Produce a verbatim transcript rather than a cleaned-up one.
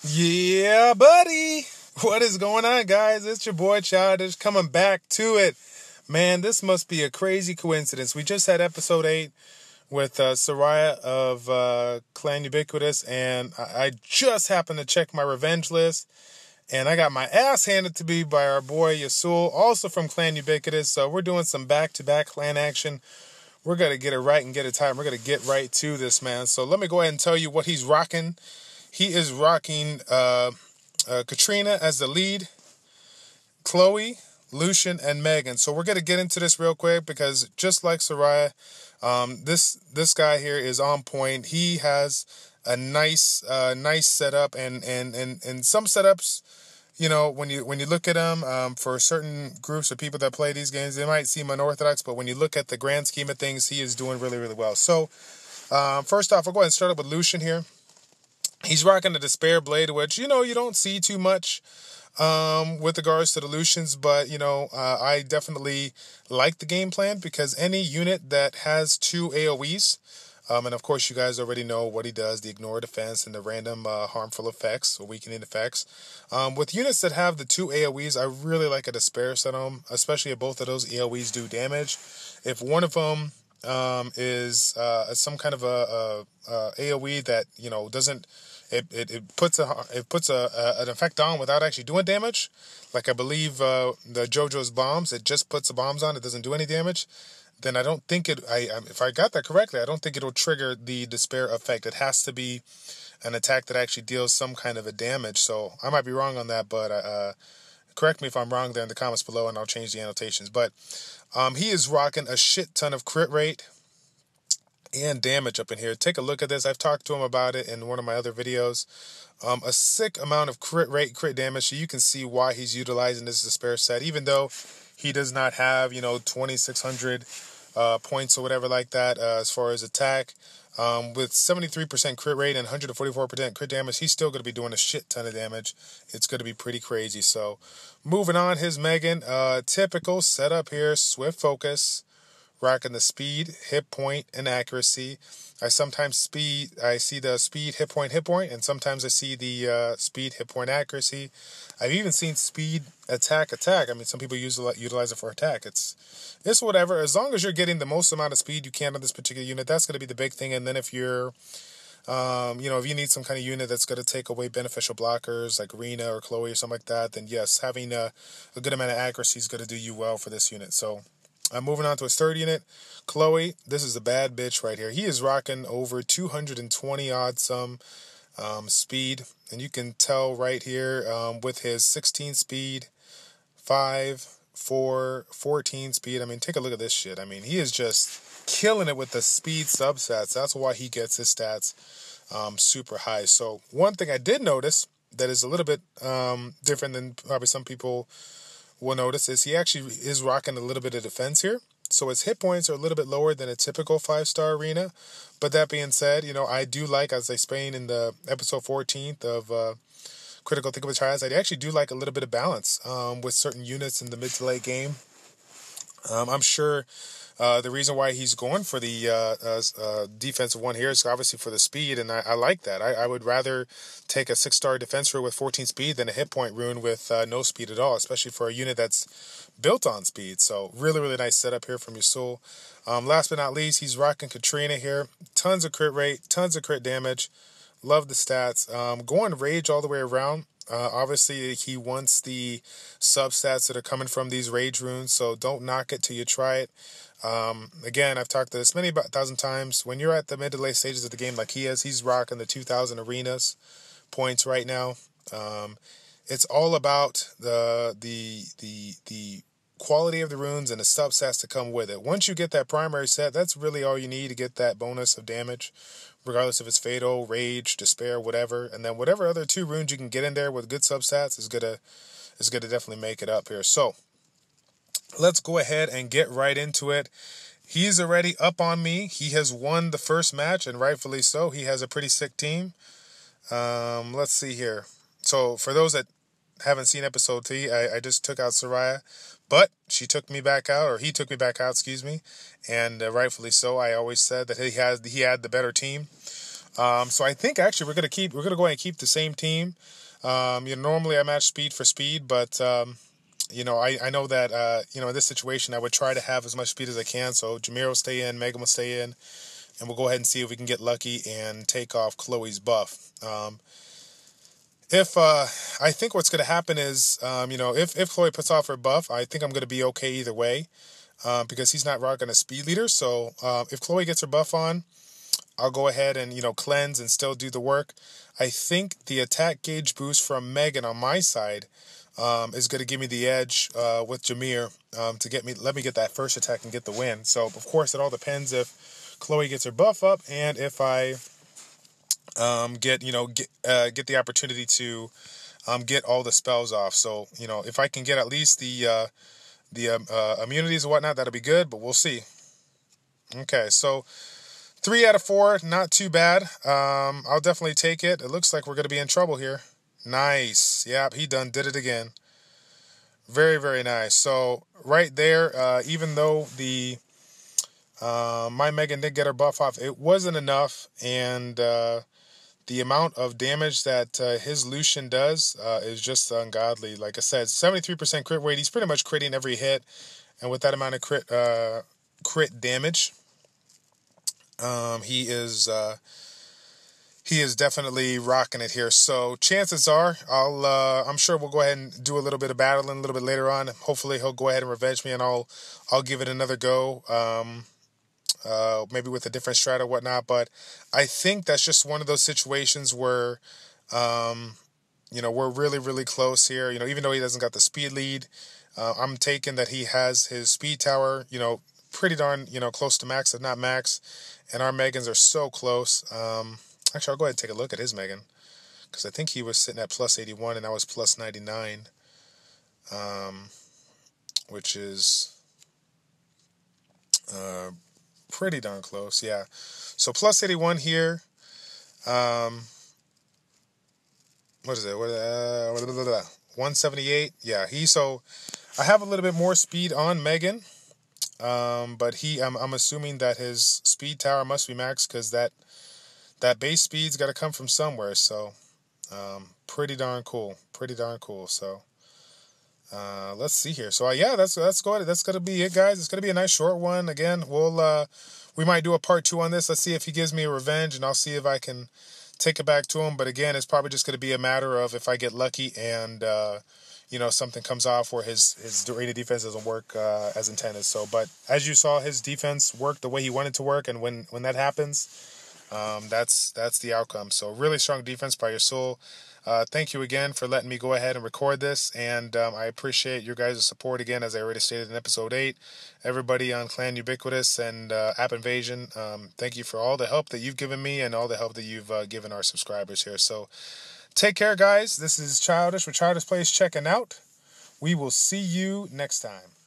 Yeah, buddy. What is going on, guys? It's your boy Childish coming back to it. Man, this must be a crazy coincidence. We just had episode eight with uh, Soraya of uh, Clan Ubiquitous, and I-, I just happened to check my revenge list, and I got my ass handed to me by our boy Yasul, also from Clan Ubiquitous. So we're doing some back-to-back clan action. We're going to get it right and get it tight. We're going to get right to this, man. So let me go ahead and tell you what he's rocking. He is rocking uh, uh, Katrina as the lead, Chloe, Lucian, and Megan. So we're going to get into this real quick because just like Soraya, um, this this guy here is on point. He has a nice uh, nice setup, and, and, and, and some setups, you know, when you when you look at them, um, for certain groups of people that play these games, they might seem unorthodox, but when you look at the grand scheme of things, he is doing really, really well. So um, first off, I'll go ahead and start up with Lucian here. He's rocking the Despair Blade, which, you know, you don't see too much um, with regards to the Lucians, but, you know, uh, I definitely like the game plan because any unit that has two AoEs, um, and of course you guys already know what he does, the ignore defense and the random uh, harmful effects or weakening effects. Um, with units that have the two AoEs, I really like a Despair set on them, especially if both of those AoEs do damage. If one of them um, is uh, some kind of a, a, a AoE that, you know, doesn't It, it, it puts a it puts a, a an effect on without actually doing damage. Like I believe uh, the JoJo's bombs, it just puts the bombs on. It doesn't do any damage. Then I don't think it. I if I got that correctly, I don't think it'll trigger the despair effect. It has to be an attack that actually deals some kind of a damage. So I might be wrong on that, but uh, correct me if I'm wrong there in the comments below, and I'll change the annotations. But um, he is rocking a shit ton of crit rate and damage up in here. Take a look at this. I've talked to him about it in one of my other videos. Um, a sick amount of crit rate, crit damage, so you can see why he's utilizing this despair set, even though he does not have, you know, twenty-six hundred uh, points or whatever like that uh, as far as attack. Um, with seventy-three percent crit rate and one hundred forty-four percent crit damage, he's still going to be doing a shit ton of damage. It's going to be pretty crazy. So, moving on, his Megan, uh, typical setup here, swift focus, rocking the speed, hit point, and accuracy. I sometimes speed. I see the speed, hit point, hit point, and sometimes I see the uh, speed, hit point, accuracy. I've even seen speed, attack, attack. I mean, some people use utilize it for attack. It's it's whatever. As long as you're getting the most amount of speed you can on this particular unit, that's going to be the big thing. And then if you're Um, you know, if you need some kind of unit that's going to take away beneficial blockers like Rena or Chloe or something like that, then yes, having a, a good amount of accuracy is going to do you well for this unit. So I'm moving on to his third unit, Chloe. This is a bad bitch right here. He is rocking over two hundred twenty odd some um, speed, and you can tell right here um, with his sixteen speed, five, four, fourteen speed. I mean, take a look at this shit. I mean, he is just killing it with the speed substats. That's why he gets his stats um, super high. So one thing I did notice that is a little bit um, different than probably some people will notice is he actually is rocking a little bit of defense here. So his hit points are a little bit lower than a typical five-star arena. But that being said, you know, I do like, as I explained in the episode fourteenth of uh, Critical Think of a Triads, I actually do like a little bit of balance um, with certain units in the mid to late game. Um, I'm sure uh, the reason why he's going for the uh, uh, uh, defensive one here is obviously for the speed, and I, I like that. I, I would rather take a six-star defense rune with fourteen speed than a hit point rune with uh, no speed at all, especially for a unit that's built on speed. So really, really nice setup here from Yasul. Um, last but not least, he's rocking Katrina here. Tons of crit rate, tons of crit damage. Love the stats. Um, going rage all the way around. Uh, obviously, he wants the substats that are coming from these rage runes, so don't knock it till you try it. Um, again, I've talked this many about a thousand times. When you're at the mid to late stages of the game like he is, he's rocking the two thousand arenas points right now. Um, it's all about the the the the quality of the runes and the substats to come with it. Once you get that primary set, that's really all you need to get that bonus of damage, regardless if it's Fatal, Rage, Despair, whatever. And then whatever other two runes you can get in there with good substats is gonna is gonna definitely make it up here. So let's go ahead and get right into it. He's already up on me. He has won the first match, and rightfully so. He has a pretty sick team. Um, let's see here. So for those that haven't seen episode three, I, I just took out Soraya, but she took me back out, or he took me back out, excuse me, and uh, rightfully so. I always said that he has he had the better team. Um, so I think actually we're gonna keep we're gonna go ahead and keep the same team. Um, you know, normally I match speed for speed, but um, you know, I, I know that uh, you know, in this situation I would try to have as much speed as I can. So Jameer will stay in, Megan will stay in, and we'll go ahead and see if we can get lucky and take off Chloe's buff. Um, if uh, I think what's gonna happen is, um, you know, if if Chloe puts off her buff, I think I'm gonna be okay either way. Uh, because he's not rocking a speed leader. So uh, if Chloe gets her buff on, I'll go ahead and, you know, cleanse and still do the work. I think the attack gauge boost from Megan on my side um, is going to give me the edge uh, with Jameer um, to get me, let me get that first attack and get the win. So, of course, it all depends if Chloe gets her buff up and if I um, get, you know, get, uh, get the opportunity to um, get all the spells off. So, you know, if I can get at least the uh, the um, uh, immunities and whatnot, that'll be good, but we'll see. Okay, so three out of four, not too bad. Um, I'll definitely take it. It looks like we're going to be in trouble here. Nice. Yep, he done did it again. Very, very nice. So right there, uh, even though the uh, my Megan did get her buff off, it wasn't enough, and uh, the amount of damage that uh, his Lucian does uh, is just ungodly. Like I said, seventy-three percent crit rate. He's pretty much critting every hit. And with that amount of crit uh, crit damage, um, he is uh, he is definitely rocking it here. So chances are, I'll uh, I'm sure we'll go ahead and do a little bit of battling a little bit later on. Hopefully he'll go ahead and revenge me, and I'll I'll give it another go. Um, Uh, maybe with a different strat or whatnot, but I think that's just one of those situations where, um, you know, we're really, really close here. You know, even though he doesn't got the speed lead, uh, I'm taking that he has his speed tower, you know, pretty darn, you know, close to max, if not max, and our Megans are so close. Um, actually, I'll go ahead and take a look at his Megan, because I think he was sitting at plus eighty-one and I was plus ninety-nine, um, which is... Uh, pretty darn close, yeah. So plus eighty-one here. Um, what is it? What, uh, one seventy-eight. Yeah, he. So I have a little bit more speed on Megan, um, but he. I'm, I'm assuming that his speed tower must be maxed because that that base speed's got to come from somewhere. So um, pretty darn cool. Pretty darn cool. So. Uh, let's see here. So uh, yeah, that's that's good. That's gonna be it, guys. It's gonna be a nice short one. Again, we'll uh, we might do a part two on this. Let's see if he gives me a revenge, and I'll see if I can take it back to him. But again, it's probably just gonna be a matter of if I get lucky and uh, you know, something comes off where his his rated defense doesn't work uh, as intended. So, but as you saw, his defense worked the way he wanted to work, and when when that happens, um, that's that's the outcome. So really strong defense by your soul. Uh, thank you again for letting me go ahead and record this, and um, I appreciate your guys' support again, as I already stated in episode eight. Everybody on Clan Ubiquitous and uh, App Invasion, um, thank you for all the help that you've given me and all the help that you've uh, given our subscribers here. So take care, guys. This is Childish with Childish Plays checking out. We will see you next time.